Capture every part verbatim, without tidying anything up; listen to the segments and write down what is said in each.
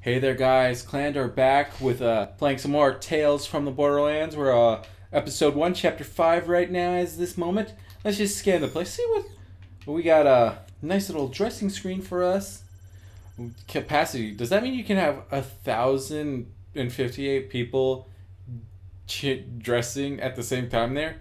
Hey there, guys. Clandor back with uh, playing some more Tales from the Borderlands. We're uh, episode one, chapter five right now. As this moment, let's just scan the place. See what, what we got. A nice little dressing screen for us. Capacity. Does that mean you can have a thousand and fifty-eight people ch- dressing at the same time there?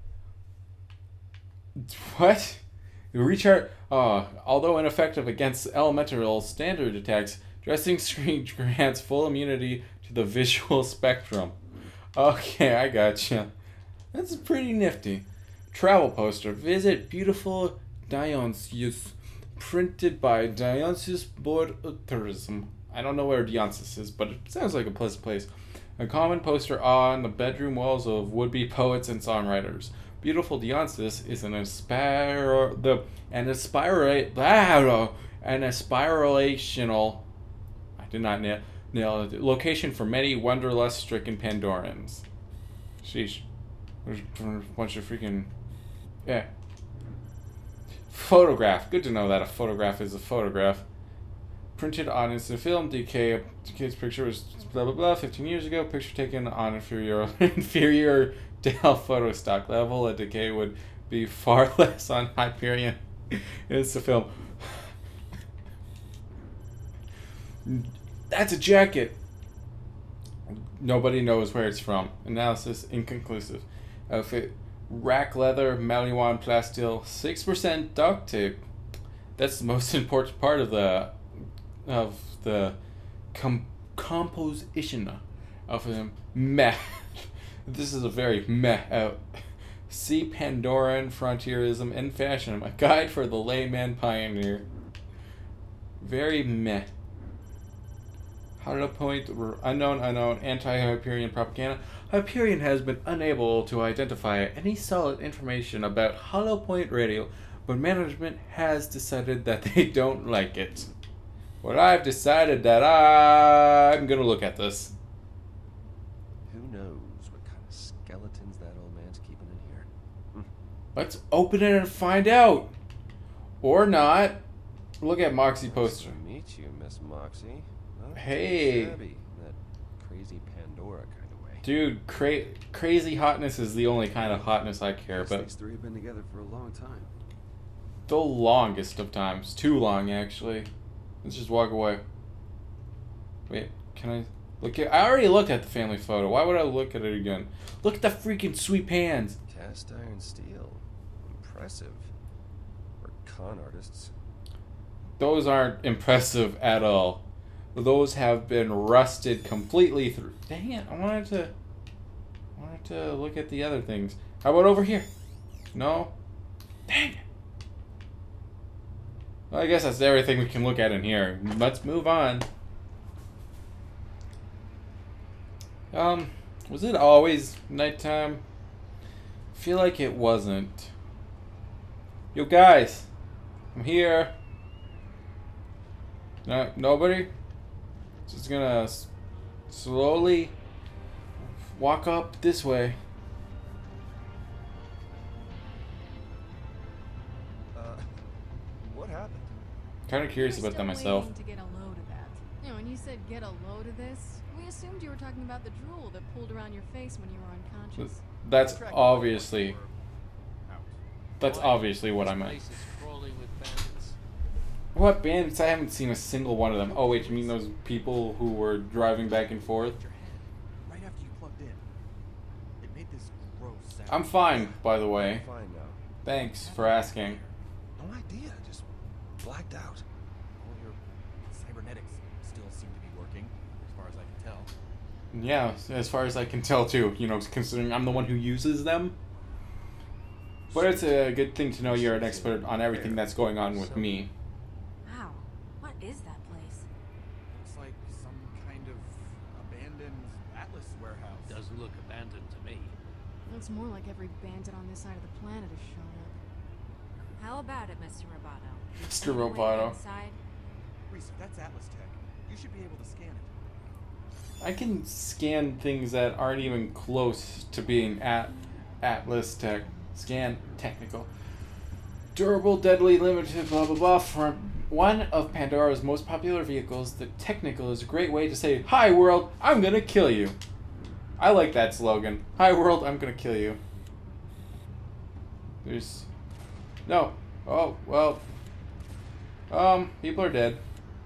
What? Recharge. Uh, although ineffective against elemental standard attacks, dressing screen grants full immunity to the visual spectrum. Okay, I gotcha. That's pretty nifty. Travel poster. Visit beautiful Dionysus. Printed by Dionysus Board of Tourism. I don't know where Dionysus is, but it sounds like a pleasant place. A common poster on the bedroom walls of would-be poets and songwriters. Beautiful Dionysus is an aspire the an aspirate blah, an aspirational I did not nail, nail it, location for many wanderlust-stricken Pandorans. Sheesh. There's a bunch of freaking yeah. Photograph. Good to know that a photograph is a photograph. Printed on instant film. D K. D K's picture was blah blah blah. Fifteen years ago. Picture taken on inferior inferior Dell photo stock level. A decay would be far less on Hyperion. It's the film. That's a jacket. Nobody knows where it's from. Analysis inconclusive. Outfit. Rack leather, Maliwan plasteel, six percent duct tape. That's the most important part of the of the com- composition of him. Meh. This is a very meh out. See Pandoran frontierism and fashion. A guide for the layman pioneer. Very meh. Hollow Point, unknown, unknown, anti-Hyperion propaganda. Hyperion has been unable to identify any solid information about Hollow Point Radio, but management has decided that they don't like it. Well, I've decided that I'm gonna look at this. Who knows what kind of skeletons that old man's keeping in here? Let's open it and find out. Or not. Look at Moxie poster. Nice to meet you, Miss Moxie. Not Hey. too shabby, that crazy Pandora kind of way. Dude, cra- crazy hotness is the only kind of hotness I care about. These three have been together for a long time. The longest of times. Too long, actually. Let's just walk away. Wait, can I look at... I already looked at the family photo. Why would I look at it again? Look at the freaking sweet pans. Cast iron steel. Impressive. We're con artists. Those aren't impressive at all. Those have been rusted completely through. Dang it, I wanted to... I wanted to look at the other things. How about over here? No? Dang it. Well, I guess that's everything we can look at in here. Let's move on. Um, was it always nighttime? I feel like it wasn't. Yo, guys. I'm here. No, nobody? Just gonna s- slowly walk up this way. Uh, what happened? Kind of curious We're about that still myself. waiting to get a load of that. You know, when you said get a load of this, we assumed you were talking about the drool that pooled around your face when you were unconscious. That's obviously. That's obviously what I meant. What bandits? I haven't seen a single one of them. Oh wait, you mean those people who were driving back and forth? Right after you plugged in, it made this gross sound. I'm fine, by the way. Fine now. Thanks for asking. No idea, just blacked out. All your cybernetics still seem to be working, as far as I can tell. Yeah, as far as I can tell too. You know, considering I'm the one who uses them. But it's a good thing to know you're an expert on everything that's going on with me. Wow, what is that place? Looks like some kind of abandoned Atlas warehouse. Doesn't look abandoned to me. Looks more like every bandit on this side of the planet has shown up. How about it, Mister Roboto? Mister Any way Roboto. inside? Risa, that's Atlas Tech. You should be able to scan it. I can scan things that aren't even close to being at Atlas Tech. Scan technical. Durable, deadly, limited, blah blah blah. Front one of Pandora's most popular vehicles, the Technical is a great way to say, "Hi world, I'm gonna kill you." I like that slogan. "Hi world, I'm gonna kill you." There's... No. Oh, well... Um, people are dead.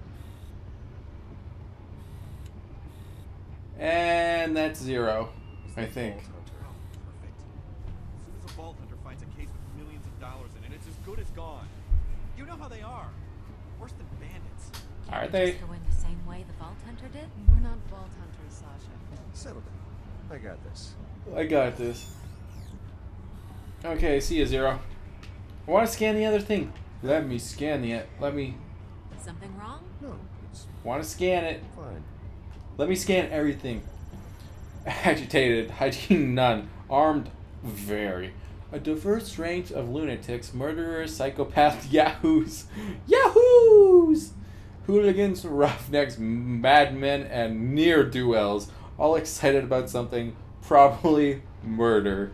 And that's zero, I think. Vault Hunter. Oh, perfect. As soon as a Vault Hunter finds a case with millions of dollars in it, it's as good as gone. You know how they are. Worse than bandits. Are Can't they? just go in the same way the Vault Hunter did? We're not vault hunters, Sasha. Settle down. I got this. I got this. Okay, see you, Zero. I want to scan the other thing. Let me scan the... Let me... Something wrong? No, it's Want to scan it. fine. Let me scan everything. Agitated, hygiene none, armed very. A diverse range of lunatics, murderers, psychopaths, yahoos, yahoos, hooligans, roughnecks, madmen, and ne'er-do-wells, all excited about something, probably murder.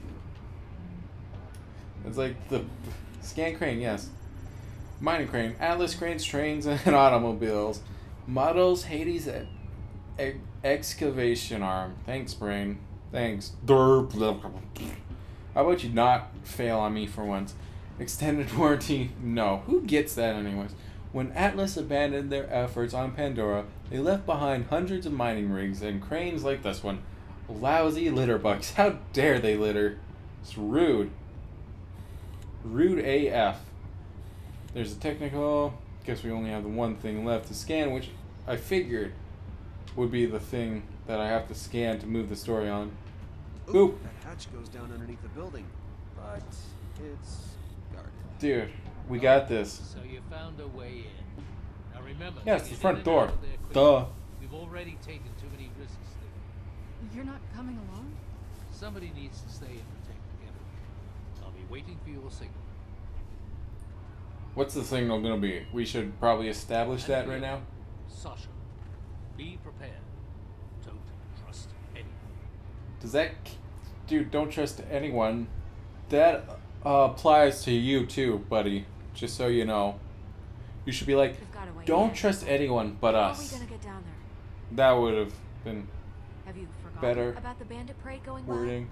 It's like the scan crane, yes. Mining crane, Atlas cranes, trains, and automobiles. Models, Hades, and e- excavation arm. Thanks, brain. Thanks. Derp. How about you not fail on me for once? Extended warranty? No. Who gets that anyways? When Atlas abandoned their efforts on Pandora, they left behind hundreds of mining rigs and cranes like this one. Lousy litter bugs. How dare they litter? It's rude. Rude A F. There's a Technical. Guess we only have the one thing left to scan, which I figured would be the thing that I have to scan to move the story on. Boop. That hatch goes down underneath the building, but it's guarded. Dude, we got this. So you found a way in. Now remember, Yeah, it's get the in front and door. out of there quickly. Duh. We've already taken too many risks there. You're not coming along? Somebody needs to stay and protect the getaway. I'll be waiting for your signal. What's the signal gonna be? We should probably establish that right now. Sasha, be prepared. Don't trust anyone. Does that... Dude, don't trust anyone. That uh, applies to you too, buddy. Just so you know. You should be like, We've got a way don't in. trust anyone but How are we us. gonna get down there? That would have been Have you forgotten Better about the bandit parade going well? wording.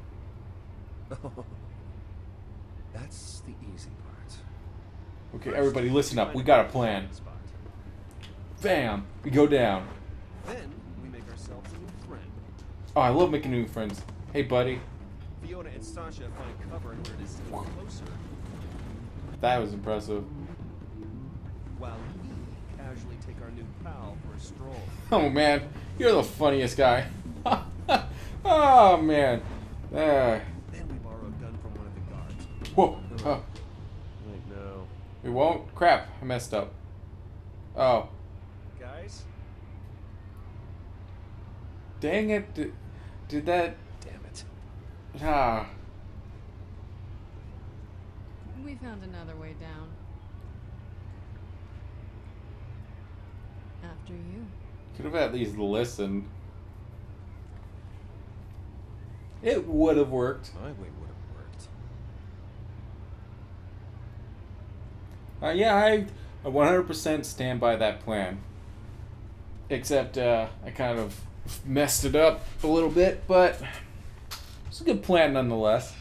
That's the easy part. Okay, everybody listen up. We got a plan. Spot. Bam! We go down. Then we make ourselves a new friend. Oh, I love making new friends. Hey, buddy. Fiona and Sasha find cover in order to stay closer, That was impressive. while we casually take our new pal for a stroll. Oh, man. You're the funniest guy. Oh, man. Uh, Then we borrow a gun from one of the guards. whoa. Oh, Wait, no. we won't? Crap. I messed up. Oh. Guys? Dang it. Did, did that... Damn it. Ah. We found another way down. After you. Could have at least listened. It would have worked. My way would have worked. Uh, yeah, I one hundred percent stand by that plan. Except uh, I kind of messed it up a little bit, but it's a good plan nonetheless.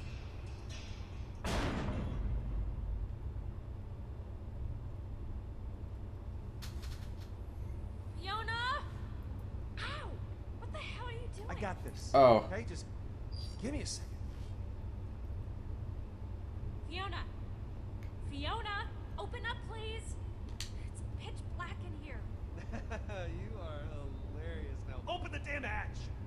Fiona! Ow! What the hell are you doing? I got this. Oh. Okay, just give me a second. Fiona! Fiona! Open up, please! It's pitch black in here. You are hilarious now. Open the damn hatch!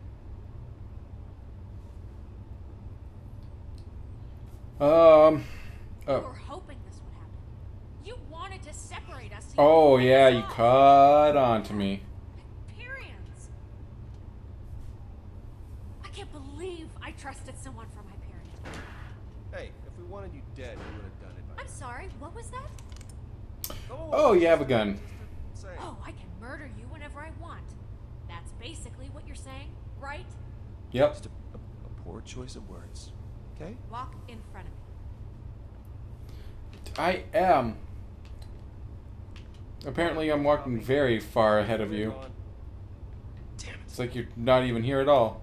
Um. You Oh. were hoping this would happen. You wanted to separate us. You Oh wanted yeah, us you off. caught on to me. Hyperions. I can't believe I trusted someone from Hyperion. Hey, if we wanted you dead, we would have done it. I'm sorry, what was that? Oh, you have a gun. Just to say. Oh, I can murder you whenever I want. That's basically what you're saying, right? Yep. Just a, a, a poor choice of words. Okay? Walk in front of me. I am. Apparently I'm walking very far ahead of you. Damn it. It's like you're not even here at all.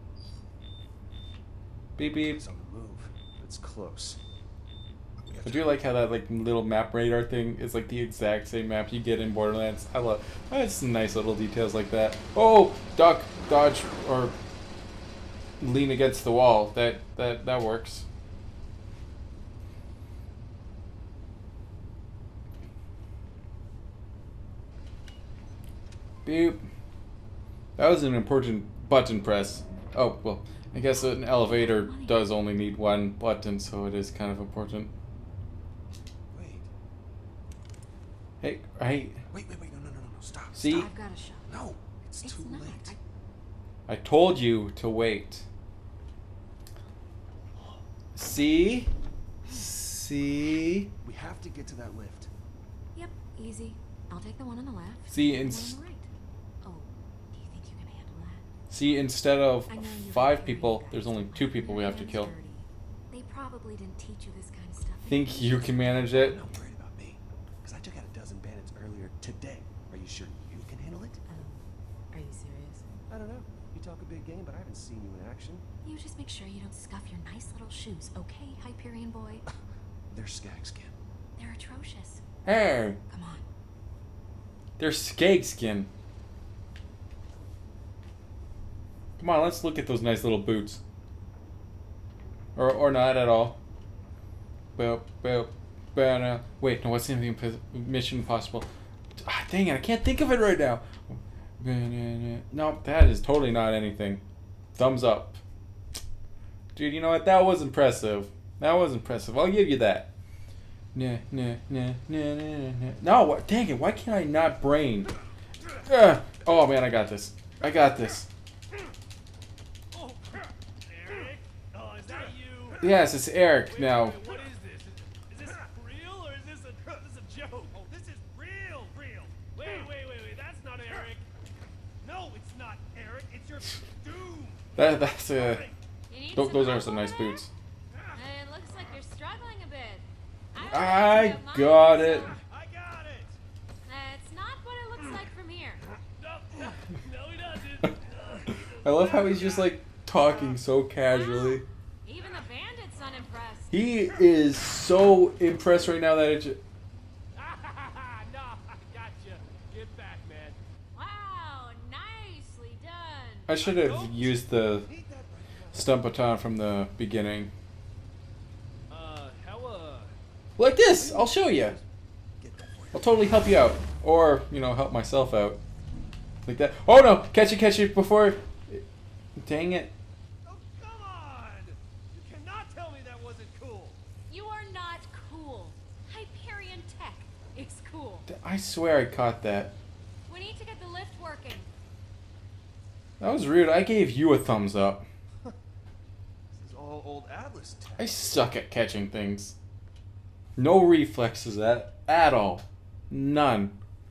Beep beep. It's on the move. It's close. I do like how that like little map radar thing is like the exact same map you get in Borderlands. I love oh, it's some nice little details like that. Oh, duck, dodge, or lean against the wall. That that that works. Beep. That was an important button press. Oh well, I guess an elevator does only need one button, so it is kind of important. Wait. Hey, right. Wait, wait, wait. No, no, no, no, no. Stop. See? I've got a shot. No, it's, It's too not. late. I, I told you to wait. See? See? We have to get to that lift. yep, easy. I'll take the one on the left. See, and the ins- one on the right. Oh, do you think you can handle that? See, instead of I know you five have people, guys, there's only but two people we your have to hands kill. dirty. They probably didn't teach you this kind of stuff. in Think you can manage it? I'm not worried about me, because I took out a dozen bandits earlier today. Are you sure you can handle it? Um, are you serious? I don't know. You talk a big game, but I haven't seen you in action. You just make sure you don't scuff your nice little shoes, okay, Hyperion boy? They're skag skin. They're atrocious. Hey, Come on. they're skag skin. Come on, let's look at those nice little boots. Or or not at all. Boop, boop, boop. Wait, no, what's the name of the imp- Mission Impossible? Ah, dang it, I can't think of it right now. No, that is totally not anything. Thumbs up. Dude, you know what? That was impressive. That was impressive. I'll give you that. Nah, nah, nah, nah, nah, nah. No, what? Dang it, why can't I not brain? Ugh. Oh, man, I got this. I got this. Oh, Eric? Oh, is that you? Yes, it's Eric Wait, now. wait, wait, what is this? Is, is this real or is this a this is a joke? Oh, this is real, real. Wait, wait, wait, wait. That's not Eric. No, it's not Eric. It's your doom. That, that's uh, You need th- some those are help some over nice there? boots. It looks like you're struggling a bit. I don't know if you got have it. mine, I got it. so- It's not what it looks like from here. No, no, no, he doesn't. I love how he's just like talking so casually. Even the bandit's unimpressed. He is so impressed right now that it just, no, I gotcha. Get back, man. Wow, nicely done. I should have used the Eat that right stump baton from the beginning. Uh, how uh? Like this, I'll show you. now. Get that for you. I'll totally help you out. Or, you know, help myself out. Like that. Oh no! Catch it, catch it before. Dang it. Oh, come on! You cannot tell me that wasn't cool. You are not cool. Hyperion Tech is cool. I swear I caught that. We need to get the lift working. That was rude. I gave you a thumbs up. This is all old Atlas tech. I suck at catching things. No reflexes at, at all. None.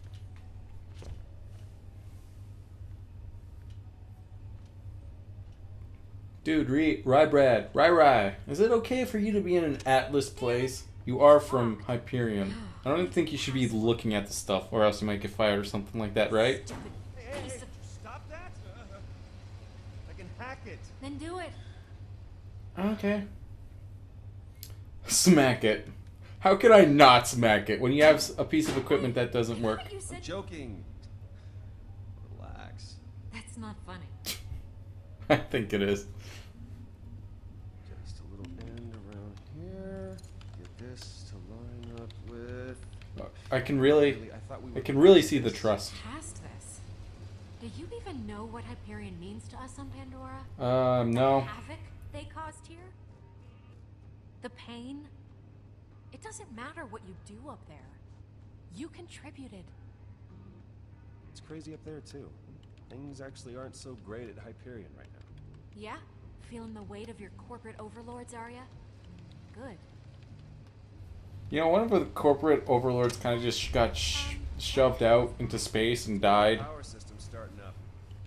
Dude, Rye, Rye Brad, Rye Rye, is it okay for you to be in an Atlas place? You are from Hyperion. I don't think you should be looking at the stuff, or else you might get fired or something like that, right? Stupid Hey, hey, piece hey, of... stop that! I can hack it. Then do it. Okay. Smack it. How could I not smack it when you have a piece of equipment that doesn't work? You said... I'm joking. Relax. That's not funny. I think it is. Just a little end around here. Get this to line up with. I can really, Really, I thought we I were can really see the trust. Past this. Do you even know what Hyperion means to us on Pandora? Um, no. The havoc they caused here? The pain? It doesn't matter what you do up there. You contributed. It's crazy up there too. Things actually aren't so great at Hyperion right now. Yeah? Feeling the weight of your corporate overlords, are ya? Good. You know, one of the corporate overlords kind of just got sh- shoved out into space and died. Power system starting up.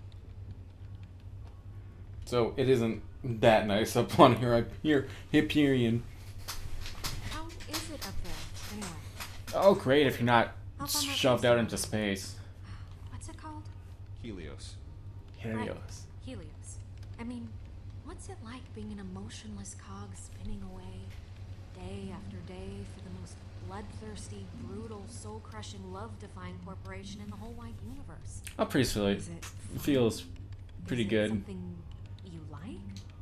So it isn't that nice up on here, here, Hyperion. How is it up there, anyway? Oh, great if you're not Up on that shoved base out now. into space. What's it called? Helios. Helios. Right. Helios. I mean, what's it like being an emotionless cog spinning away, day after day, for the most bloodthirsty, brutal, soul-crushing, love-defying corporation in the whole wide universe? Oh, pretty sweet. Is it fun? Feels pretty Is it good. Something you like?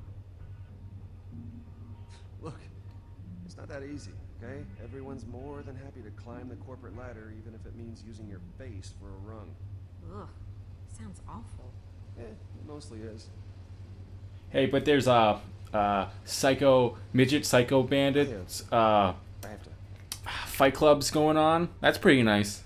Look, it's not that easy, okay? Everyone's more than happy to climb the corporate ladder, even if it means using your face for a rung. Ugh, sounds awful. Eh, it mostly is. Hey, but there's a uh, uh, psycho midget psycho bandits uh, I have to. fight clubs going on. That's pretty nice.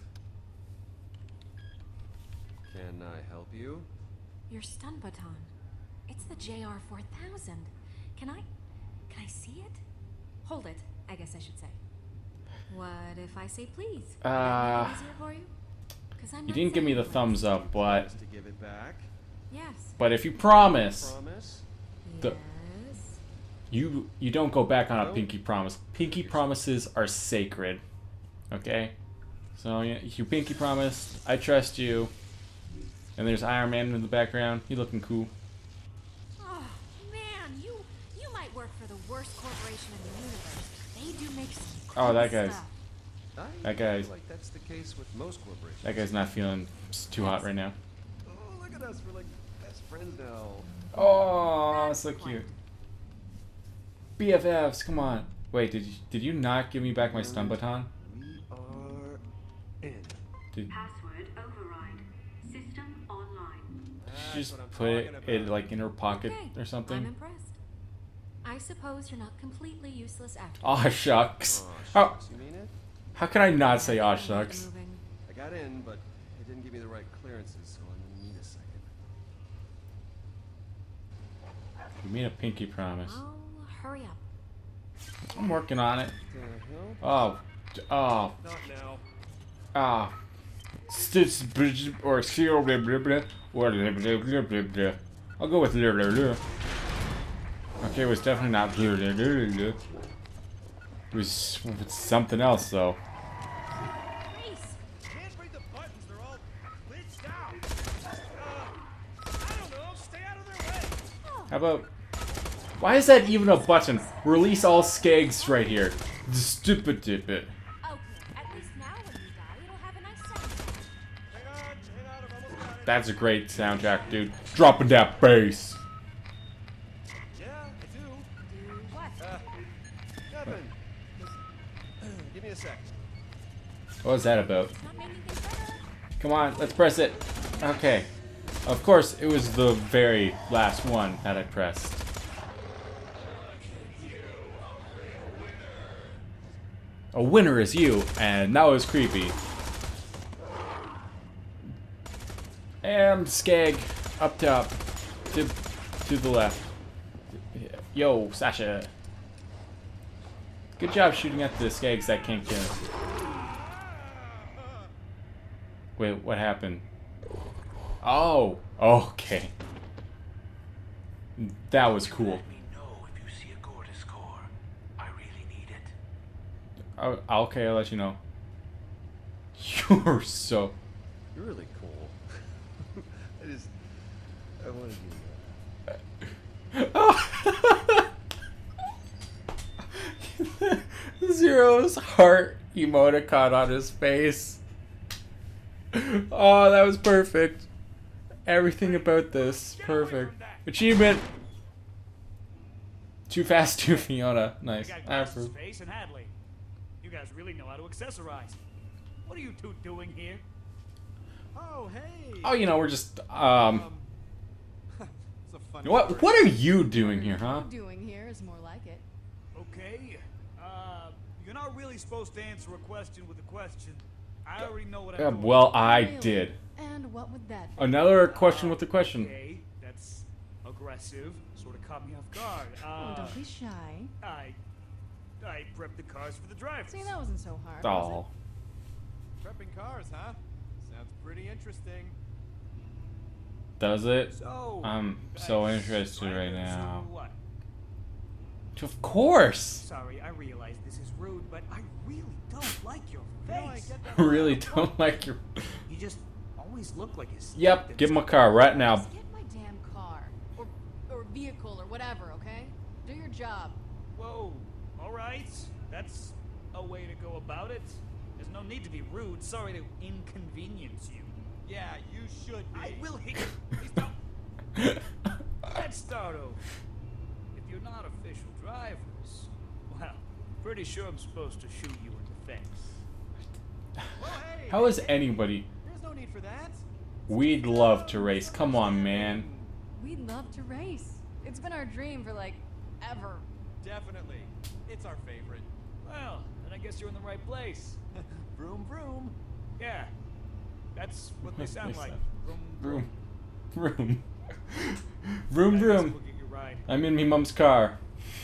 Can I help you? Your stun baton. It's the J R four thousand. Can I... Can I see it? Hold it, I guess I should say. What if I say please? Would that Uh, make it easier for you? 'Cause I'm You not didn't give me the saying thumbs please. up, but Just to give it back. Yes. but if you promise, Promise? the- Yes. you you don't go back on a No. pinky promise. Pinky promises are sacred. Okay? So yeah, you pinky promise, I trust you. And there's Iron Man in the background. He looking cool. Oh, man, you you might work for the worst corporation in the universe. They do make some Oh, cool that guy's- stuff. I That guy's- feel like that's the case with most corporations. That guy's not feeling s- too hot right now. Oh, look at us. We're like best friends now. Oh, That's so quite. cute. B F Fs, come on. Wait, did you did you not give me back my stun baton? We are in. Did Password override. System online. she That's just what I'm put it, talking it about. like in her pocket Okay, or I'm something? impressed. I suppose you're not completely useless after Aw, shucks. Aw, How, shucks, you mean it? how can I not say aw, Keep shucks? moving. I got in, but it didn't give me the right clearances, so I'm gonna need a second. You made a pinky promise. Oh, hurry up. I'm working on it. The hell? Oh, d- oh, Not now. ah. Stitch, bridge, or seal, blah, blah, blah, or blah, blah, blah, blah, blah. I'll go with blah, blah, blah. Okay, it was definitely not blah, blah, blah, blah, blah. It was it's something else, though. Reese! Can't read the buttons. They're all glitched out. Uh, I don't know. Stay out of their way. How about... Why is that even a button? Release all skags right here. Stupid dip it. Okay, at least now when you die, it'll have a nice sound. Hang on. Hang on. I'm almost got it. That's a great soundtrack, dude. Dropping that bass. Yeah, I do. Do what? Uh, nothing. Give me a sec. What was that about? Not making things better. Come on, let's press it. Okay. Of course, it was the very last one that I pressed. A winner is you, and that was creepy. And Skag, up top, to, to the left. Yo, Sasha. Good job shooting at the Skags that can't kill. Wait, what happened? Oh, okay. That was cool. Let me know if you see a Gortys core. I really need it. Oh, okay, I'll let you know. You're so... You're really cool. I just, I wanted you to know. Zero's heart emoticon on his face. Oh, that was perfect. Everything about this, perfect. Achievement. Too fast, too Fiona. Nice. We got I Glasses, approve. Face, and Hadley. You guys really know how to accessorize. What are you two doing here? Oh, hey. Oh, you know, we're just, um... it's a funny What, story. what are you doing here, huh? Doing here is more like it. Okay. Uh, you're not really supposed to answer a question with a question. I already know what I'm Yeah, doing. well, I Really? did. And what would that be? Another question with the question. Okay, that's aggressive. Sort of caught me off guard. Oh, Uh, don't be shy. I, I prepped the cars for the drivers. See, that wasn't so hard. was Oh. Prepping cars, huh? Sounds pretty interesting. Does it? So, I'm guys, so interested right drivers now. or What? Of course. Sorry, I realize this is rude, but I really don't like your You know, I face. get that I really don't like your... You just always look like a Yep, give him a car right now. Just get my damn car. Or, or vehicle or whatever, okay? Do your job. Whoa, all right. That's a way to go about it. There's no need to be rude. Sorry to inconvenience you. Yeah, you should be. I will hit you. Please don't. Let's start over. If you're not official drivers, well, pretty sure I'm supposed to shoot you in the face. Well, hey, How is hey, anybody... There's no need for that. We'd love to race. Come on, man. We'd love to race. It's been our dream for like ever. Definitely. It's our favorite. Well, then I guess you're in the right place. Vroom vroom. Yeah, that's what they What's sound they like. sound? Vroom, Vroom. Vroom. Vroom, I guess vroom. we'll get you right. I'm in me mum's car.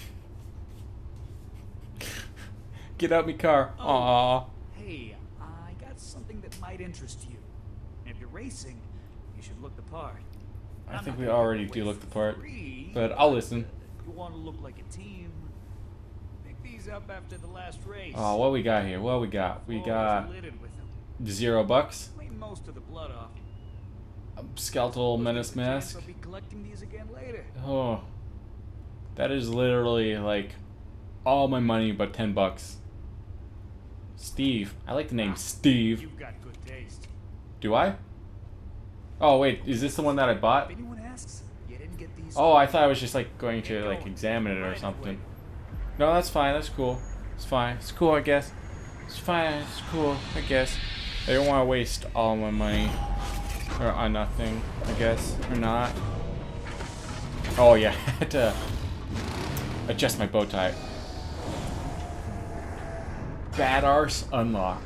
Get out me car. Oh. Aww. Hey, I got something that might interest you. And if you're racing, you should look the part. I I'm think not we gonna already give do away look the part. free, But I'll listen. You want to look like a team. Pick these up after the last race. Oh, what we got here? What we got? We Floor is got littered with them. zero bucks. Clean most of the blood off. A skeletal menace There's a chance mask. I'll be collecting these again later. Oh, that is literally like all my money but ten bucks. Steve. I like the name Steve. You've got good taste. Do I? Oh wait, is this the one that I bought? If anyone asks, you didn't get these. Oh, I thought I was just like going to Get like going. examine it or Right something. away. No, that's fine. That's cool. It's fine. It's cool, I guess. It's fine. It's cool, I guess. I don't want to waste all my money or on nothing, I guess, or not. Oh yeah, I had to adjust my bow tie. Bad arse unlocked.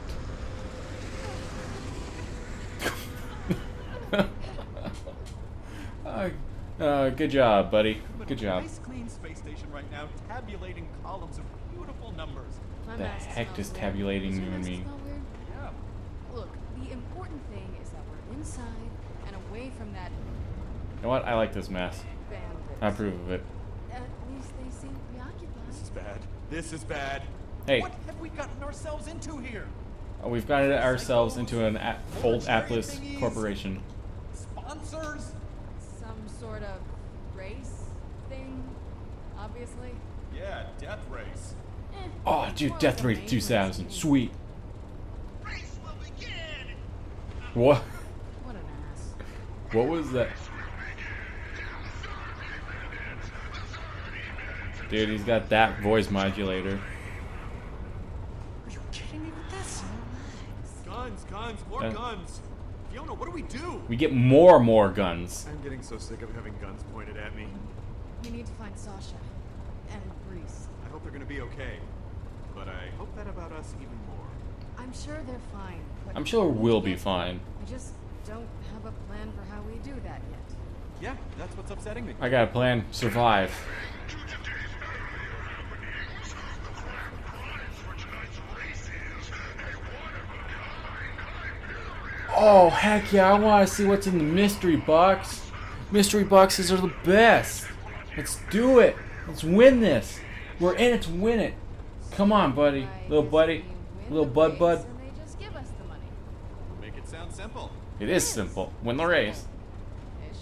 uh, uh, good job, buddy. Good job. Nice clean space station right now, tabulating columns of beautiful numbers. My The mask heck smells does weird. tabulating Does your even mask mean? smell weird? Yeah. Look, the important thing is that we're inside and away from that You know what? I like this mask. bandit. I approve of it. At least they seem preoccupied. This is bad. This is bad. Hey. What have we gotten ourselves into here? Uh, We've gotten ourselves into an a- old Atlas Thingies. corporation. Sponsors? Some sort of race thing, obviously. Yeah, death race. Eh, Oh, it's dude, more Death like a Race main two thousand. race. Sweet. Race will begin. What? What an ass. What was that? Dude, he's got that voice modulator. Are you kidding me with this? Guns, guns, more Uh. guns. Fiona, what do we do? We get more and more guns. I'm getting so sick of having guns pointed at me. We need to find Sasha and Reese. I hope they're gonna be okay. But I hope that about us even more. I'm sure they're fine. But I'm sure we need we'll to be get- fine. I just don't have a plan for how we do that yet. Yeah, that's what's upsetting me. I got a plan. Survive. Oh, heck yeah. I want to see what's in the mystery box. Mystery boxes are the best. Let's do it. Let's win this. We're in it to win it. Come on, buddy. I Little guess buddy. we win Little the bud race bud. And they just give us the money. Make it sound simple. It is simple. Win the race. Ish.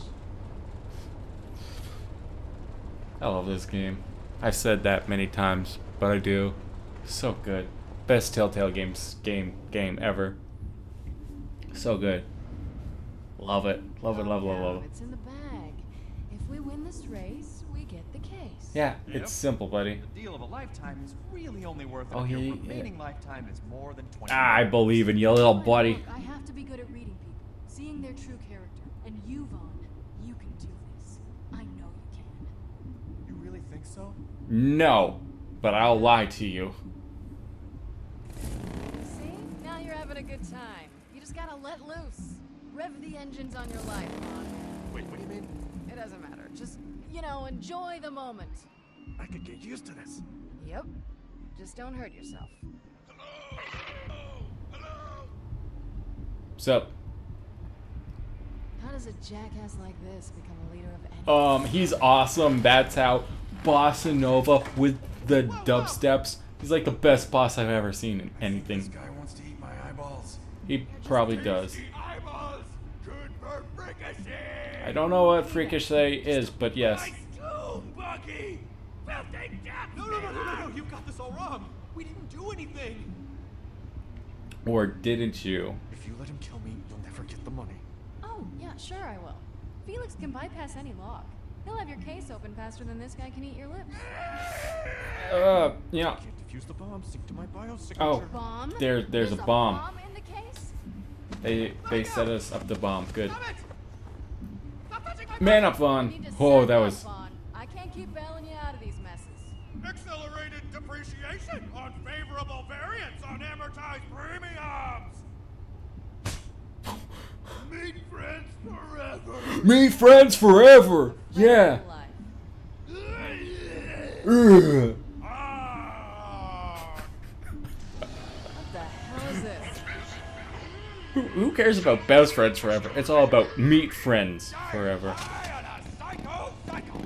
I love this game. I've said that many times, but I do. So good. Best Telltale games game game ever. So good. Love it. Love it, love, love, love it. It's in the bag. If we win this race, we get the case. Yeah, Yep. it's simple, buddy. The deal of a lifetime is really only worth it Oh, if your he- remaining yeah. lifetime is more than twenty. Ah, I believe in you, little Fine, buddy. Look, I have to be good at reading people, seeing their true character. And you, Vaughn, you can do this. I know you can. You really think so? No, but I'll lie to you. See? Now you're having a good time. You just gotta let loose. Rev the engines on your life, Vaughn. Wait, what do you mean? It doesn't matter. Just, you know, enjoy the moment. I could get used to this. Yep. Just don't hurt yourself. So, How does a jackass like this become a leader of any? um, he's awesome. That's how bossa nova with the dubsteps. He's like the best boss I've ever seen in anything. This guy wants to eat my eyeballs. He probably does. Eyeballs! Good for Ricochet! I don't know what Ricochet is, but yes. Doom, Bucky! Well, take that! No, no, no, no, no, no! You got this all wrong! We didn't do anything! Or didn't you? If you let him kill me, you'll never get the money. Oh, yeah, sure I will. Felix can bypass any lock. He'll have your case open faster than this guy can eat your lips. Uh, yeah. Can't defuse the bomb. Sync to my biosignature. Oh, Bomb? there, there's a bomb. bomb in the case? They, they set us up the bomb. Good. Stop it! Stop touching my Man up, You Vaughn. need to Oh, sack that up, was. Vaughn. I can't keep bailing you out of these messes. Accelerated depreciation on favorable variants on amortized premiums! Meet friends forever! Meet friends forever. Yeah. Life. Ugh. Ah! What the hell is this? Who, who cares about best friends forever? It's all about meet friends forever. Psycho! Psycho!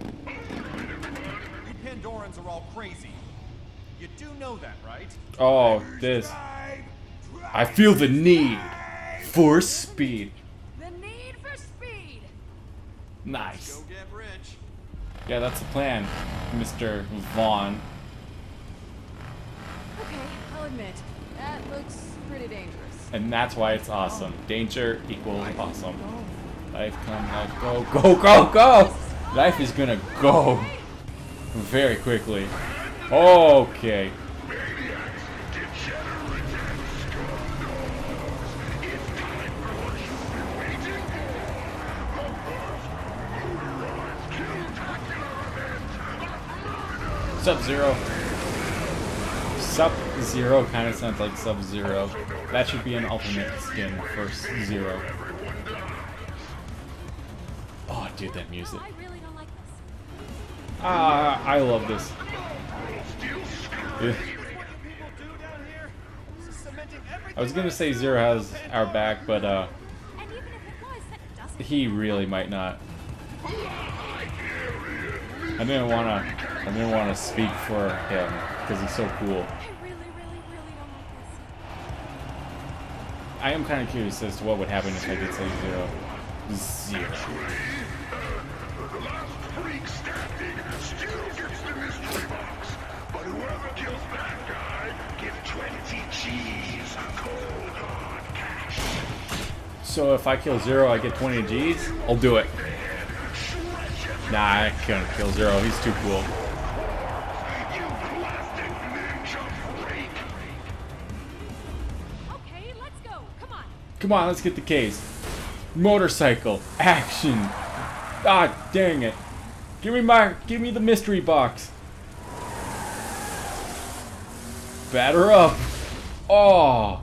You Pandorans are all crazy. You do know that, right? Oh, this. I feel the need for speed. The need for speed. Nice. Go get rich. Yeah, that's the plan, Mister Vaughn. Okay, I'll admit, that looks pretty dangerous. And that's why it's awesome. Danger equals awesome. Life come, life go, go, go, go! Life is gonna go very quickly. Okay. Sub-Zero. Sub-Zero kind of sounds like Sub-Zero. That should be an alternate skin for Zero. Oh, dude, that music. I really don't like this. Ah, I love this. Yeah. I was gonna say Zero has our back, but uh, And even if it was, that doesn't he really might not. I didn't wanna, I didn't wanna speak for him because he's so cool. I really, really, really don't like this. I am kind of curious as to what would happen if I did say Zero. Zero. So if I kill Zero, I get twenty G's? I'll do it. Nah, I couldn't kill Zero. He's too cool. Okay, let's go. Come on. Come on, let's get the case. Motorcycle. Action. Ah, dang it. Give me my, give me the mystery box. Batter up. Oh.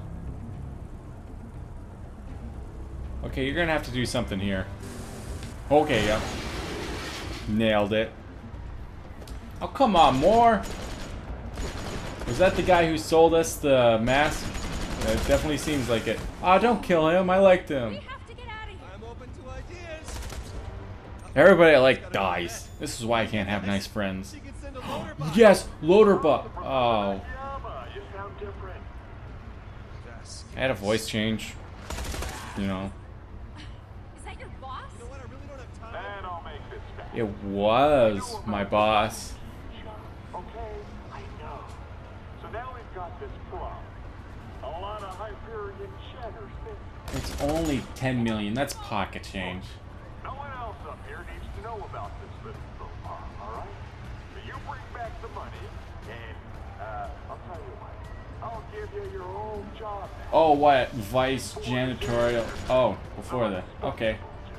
Okay, you're gonna have to do something here. Okay, yep. Nailed it. Oh, come on, more. Was that the guy who sold us the mask? It definitely seems like it. Ah, oh, don't kill him. I liked him. We have to get out of here. I'm open to ideas. Everybody I like dies. This is why I can't have nice friends. You can send a loader box. Yes, loader butt. Oh. You sound different. Yes. I had a voice change. You know. Is that your boss? You know what? I really don't have time. And I'll make this fast. It was my boss. Okay, I know. So now we've got this problem. A lot of Hyperion cheddar things. It's only ten million. That's pocket change. No one else up here needs to know about this little faux pas, alright? So you bring back the money, and, uh, I'll tell you what. I'll give you your old job back. Oh, what? Vice janitorial. Oh, before that. Okay.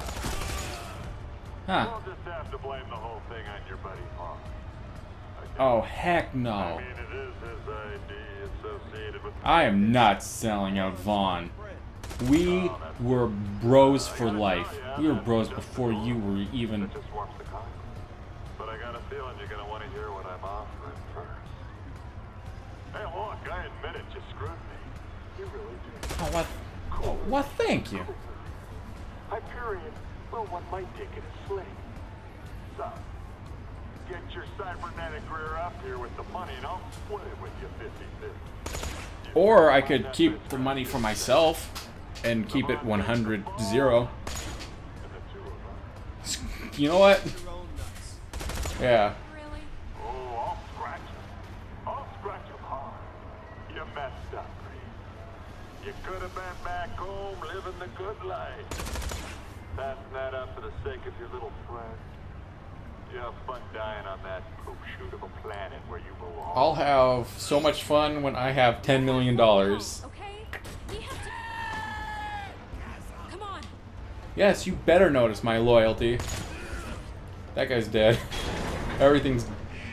Huh. You'll just have to blame the whole thing on your buddy Paul. Oh, heck I no. mean, it is his I D associated with... I am not selling out Vaughn. We were bros for life. We were bros before you were even... It just warms the coffee. But I got a feeling you're gonna want to hear what I'm offering first. Hey, look, I admit it, you screwed me. You really did. Oh, what? Oh, what? Thank you. Hyperion, well, one might take it as sling. So, get your cybernetic rear up here with the money, and I'll split it with you fifty fifty. Or I could keep the money for myself and keep it one hundred zero. You know what? Yeah. Really? Oh, I'll scratch him. I'll scratch him hard. You messed up, Reed. You could have been back home living the good life. Passing that up for the sake of your little friend. You have fun dying on that poop shoot of a planet where you belong. I'll have so much fun when I have ten million dollars. Okay? We have to. Come on. Yes, you better notice my loyalty. That guy's dead. Everything's...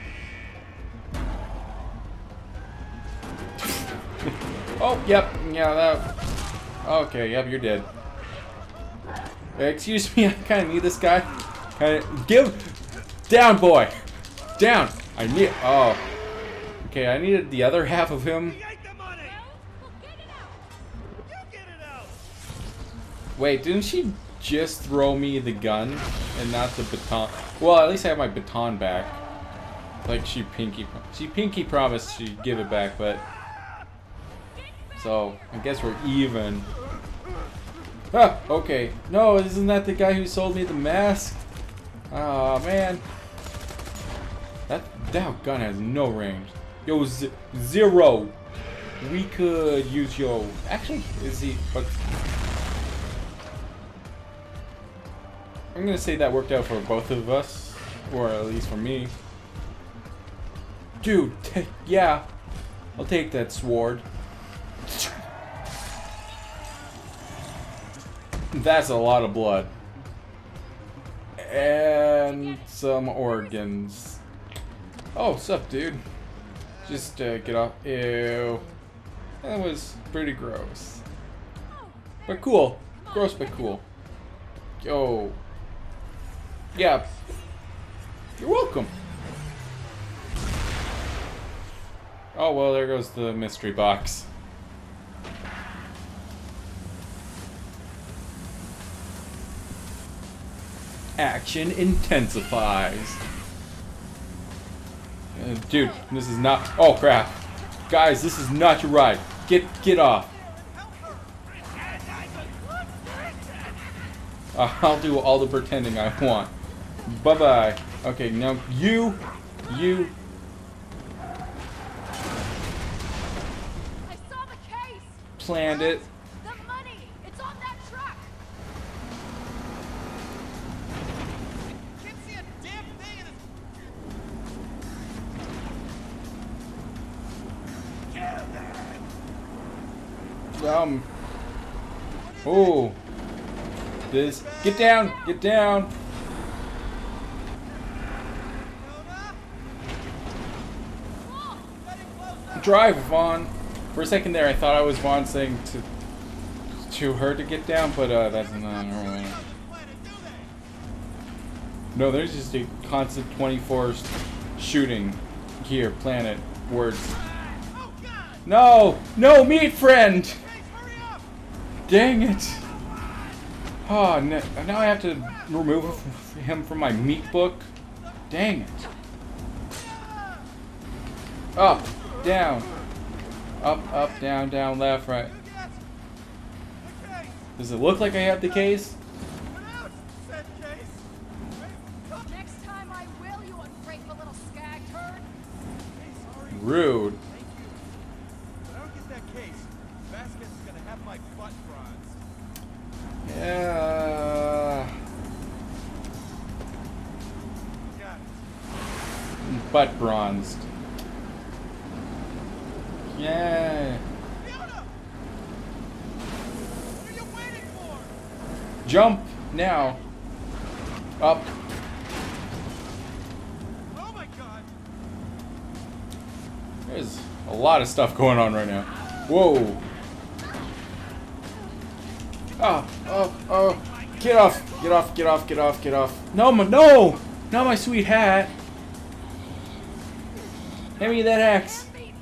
Oh, yep. Yeah, that... Okay, yep, you're dead. Excuse me, I kind of need this guy. Kinda... Give... Down, boy! Down! I need... Oh. Okay, I needed the other half of him. Wait, didn't she just throw me the gun and not the baton? Well, at least I have my baton back. Like she pinky... She pinky promised she'd give it back, but... So, I guess we're even. Ah, okay. No, isn't that the guy who sold me the mask? Oh man. That that gun has no range. Yo, z zero. We could use yo. Actually, is he? But I'm gonna say that worked out for both of us, or at least for me. Dude, yeah, I'll take that sword. That's a lot of blood. And some organs. Oh, sup, dude? Just uh, get off. Ew. That was pretty gross. But cool. Gross, but cool. Yo. Yeah. You're welcome. Oh, well, there goes the mystery box. Action intensifies. Uh, dude, this is not. Oh crap, guys, this is not your ride. Get get off. Uh, I'll do all the pretending I want. Bye bye. Okay, now you, you. I saw the case. Planned it. The money. It's on that truck. Can't see a damn thing in this. Um. Oh. This. Get down. Get down. Drive, Vaughn. For a second there, I thought I was Vaughn saying to to her to get down, but uh, that's not right. No, there's just a constant twenty-four shooting here, planet, words. No! No, meat friend! Dang it! Oh, no, now I have to remove him from my meat book? Dang it. Up, down. Up, up, down, down, left, right. Does it look like I have the case? Next time I will, you ungrateful little skag turd. Rude. If I don't get that case, Vasquez is gonna have my butt bronze. Yeah. Got it. Butt bronzed. Yeah. Fiona! What are you waiting for? Jump now. Up. Oh my god! There's a lot of stuff going on right now. Whoa. Oh, oh, oh. Get off. Get off, get off, get off, get off. No, my, no! Not my sweet hat. Hand me that axe.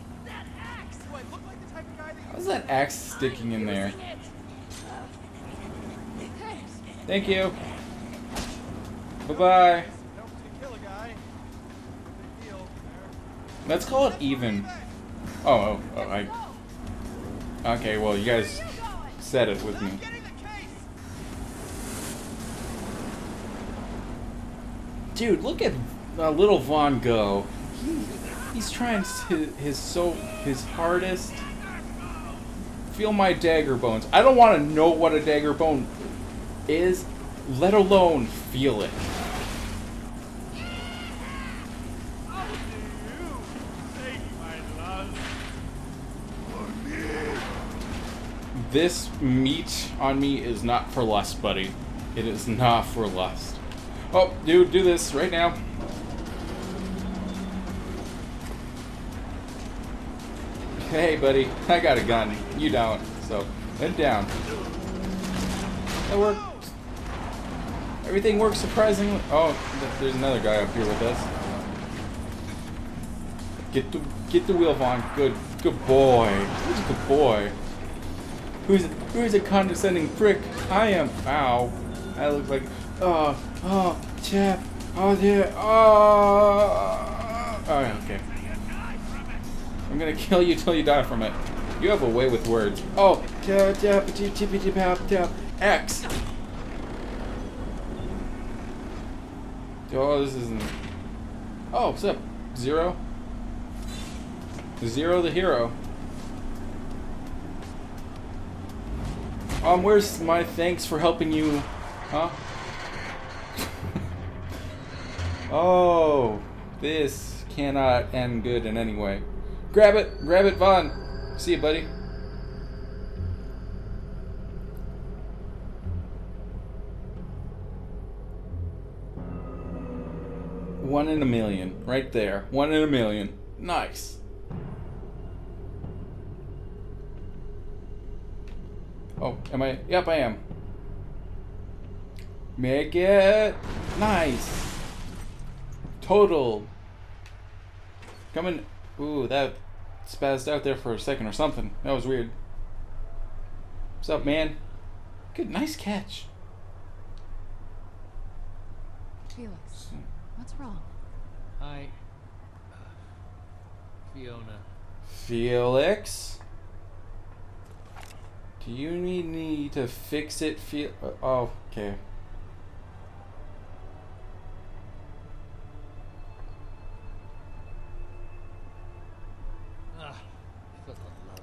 How's that axe sticking in there? Thank you. Bye-bye. Let's call it even. Oh, oh, oh, I... Okay, well, you guys said it with me. Dude, look at uh, little Vaughn go. He, he's trying his, his so his hardest. Feel my dagger bones. I don't want to know what a dagger bone is, let alone feel it. This meat on me is not for lust, buddy. It is not for lust. Oh, dude, do this right now. Hey, buddy, I got a gun. You don't, so head down. That worked. Everything works surprisingly. Oh, there's another guy up here with us. Get the get the wheel, Vaughn. Good, good boy. Who's a good boy? Who's who's a condescending prick? I am. Ow. I look like. Oh, oh, chap. Oh, dear. Oh. Oh, okay. I'm gonna kill you till you die from it. You have a way with words. Oh, tap tap tap tap tap tap. X. Oh, this isn't. Oh, what's up, Zero? Zero the hero. Um, where's my thanks for helping you? Huh? Oh, this cannot end good in any way. Grab it, grab it, Vaughn. See you, buddy. One in a million, right there. One in a million. Nice. Oh, am I? Yep, I am. Make it nice. Total. Coming. Ooh, that spazzed out there for a second or something. That was weird. What's up, man? Good, nice catch. Felix, what's wrong? Hi, uh, Fiona. Felix? Do you need me to fix it? Feel? Uh, oh, okay. Ah, for the love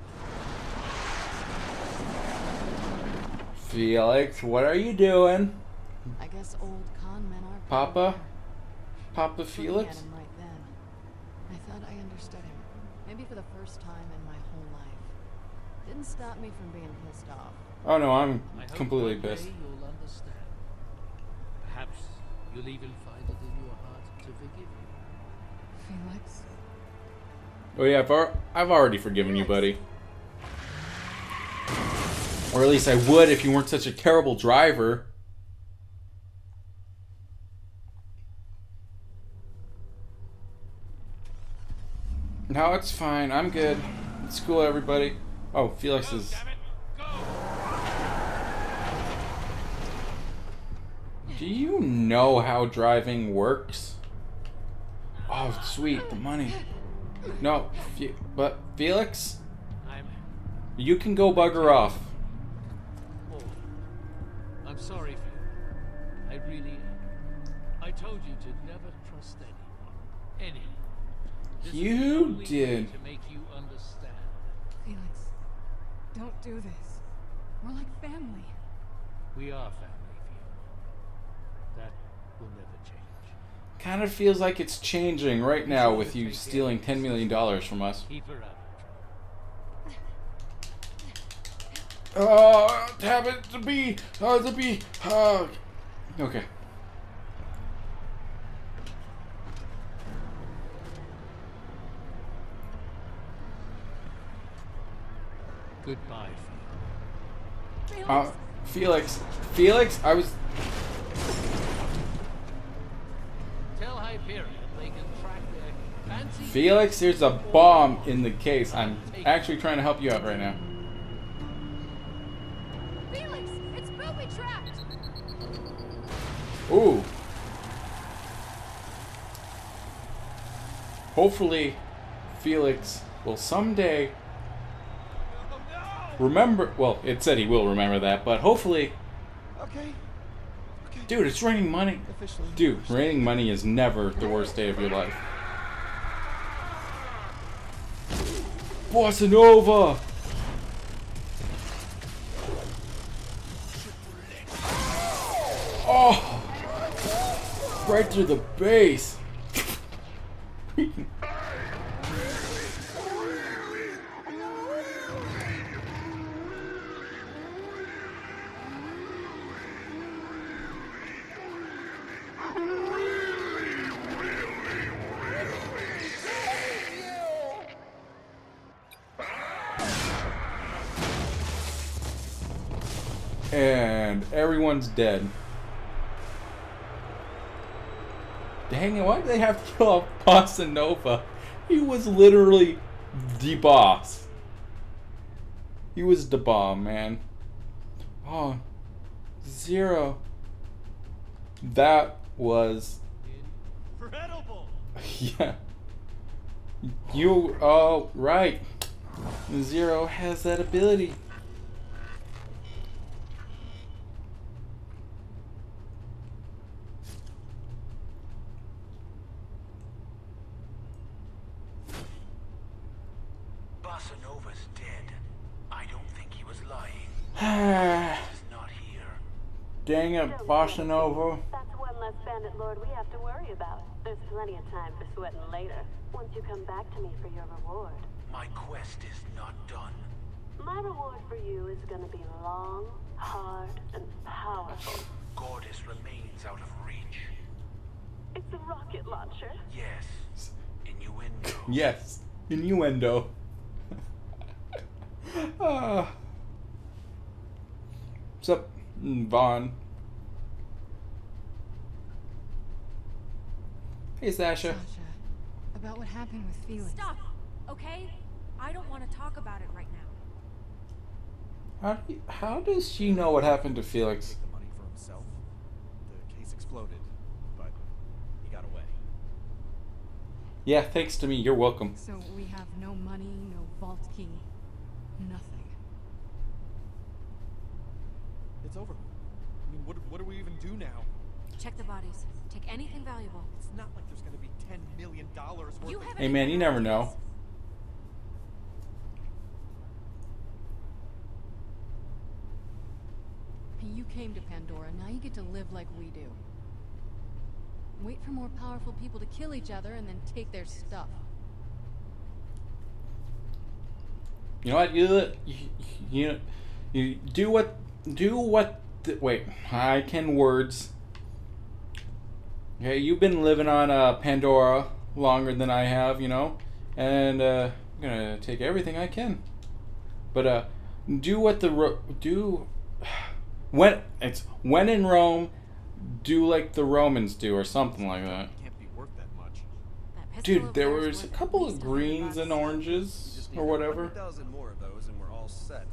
of Felix, what are you doing? I guess old con men are. Papa? Papa Looking Felix? at him right then, I thought I understood him. Maybe for the first time in my whole life. Didn't stop me from being pissed off. Oh no, I'm I hope completely one day pissed. You'll understand. Perhaps you'll even find it in your heart to forgive me. Felix? Oh yeah, I've, al I've already forgiven you, buddy. Or at least I would if you weren't such a terrible driver. No, it's fine. I'm good. It's cool, everybody. Oh, Felix Go, is... damn it. Go. Do you know how driving works? Oh, sweet, the money. No, Fe but Felix? I'm... You can go bugger off. Oh, I'm sorry, Fiona. I really am. I told you to never trust anyone. Anyone. This is the You only way did. to make you understand. Felix, don't do this. We're like family. We are family, Fiona. That will never change. Kind of feels like it's changing right now with you stealing ten million dollars from us. Keep her out of trouble. Oh, tap it, the bee, oh, the bee, oh. Okay. Goodbye, Fiona. Uh, Felix, Felix, I was... Tell Hyperion they can track their fancy... Felix, there's a bomb in the case. I'm actually trying to help you out right now. Felix, it's booby trapped. Ooh. Hopefully, Felix will someday remember. Well, it said he will remember that, but hopefully. Okay. Okay. Dude, it's raining money. Officially. Dude, raining money is never the worst day of your life. Bossa Nova! Oh! Right through the base. And everyone's dead. Dang it, why did they have to kill off Bossa Nova? He was literally the boss. He was the bomb, man. Oh, Zero. That was... Incredible! Yeah. You, oh, right. Zero has that ability. Bossa Nova's dead. I don't think he was lying. He's not here. Dang it, Bossa Nova. That's one less bandit lord we have to worry about. There's plenty of time for sweating later, once you come back to me for your reward. My quest is not done. My reward for you is gonna be long, hard, and powerful. Gortys remains out of reach. It's a rocket launcher. Yes. Innuendo. Yes, innuendo. uh. What's up, Vaughn? Hey, Sasha. Sasha, about what happened with Felix. Stop, okay? I don't want to talk about it right now. How do you, how does she know what happened to Felix? Take the money for himself. The case exploded, but he got away. Yeah, thanks to me. You're welcome. So we have no money, no vault key, nothing. It's over. I mean, what, what do we even do now? Check the bodies. Take anything valuable. It's not like there's gonna be ten million dollars worth You of... haven't Hey man, you never know. You came to Pandora, now you get to live like we do. Wait for more powerful people to kill each other and then take their stuff. You know what? You you you, you do what do what. The, wait, I can words. Okay, you've been living on uh, Pandora longer than I have, you know, and uh, I'm gonna take everything I can. But uh, do what the ro do. When it's when in Rome, do like the Romans do, or something like that. Can't be worth that much. That Dude, pistol there of theirs was a worth at couple least of a hundred greens and bucks. oranges We just need or whatever. one thousand more of those, and we're all set.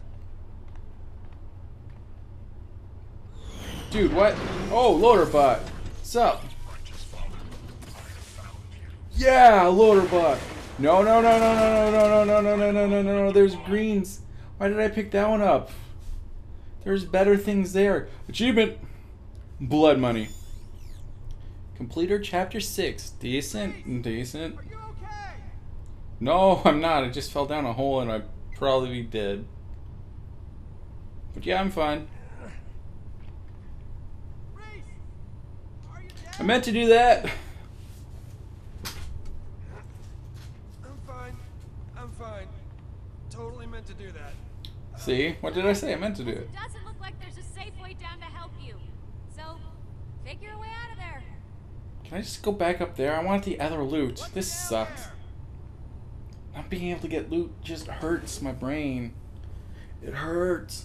Dude, what? Oh, Loaderbot. What's up? Yeah, Loaderbot. No, no, no, no, no, no, no, no, no, no, no, no, no, no. There's greens. Why did I pick that one up? There's better things there. Achievement. Blood money. Completer chapter six. Decent, decent. Are you okay? No, I'm not. I just fell down a hole and I'd probably be dead. But yeah, I'm fine. Reese! Are you dead? I meant to do that. I'm fine. I'm fine. Totally meant to do that. See? What did I say? I meant to do it. Doesn't look like there's a safe way down to help you. So, figure a way out of there. Can I just go back up there? I want the other loot. This sucks. Not being able to get loot just hurts my brain. It hurts.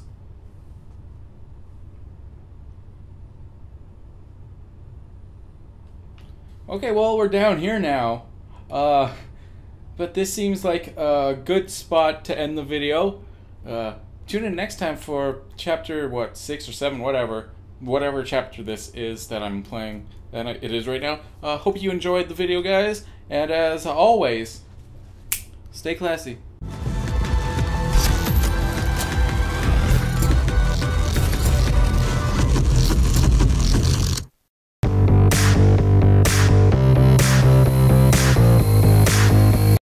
Okay, well, we're down here now. Uh, but this seems like a good spot to end the video. Uh, tune in next time for chapter, what, six or seven, whatever. Whatever chapter this is that I'm playing, that it is right now. Uh, hope you enjoyed the video, guys. And as always, Stay classy.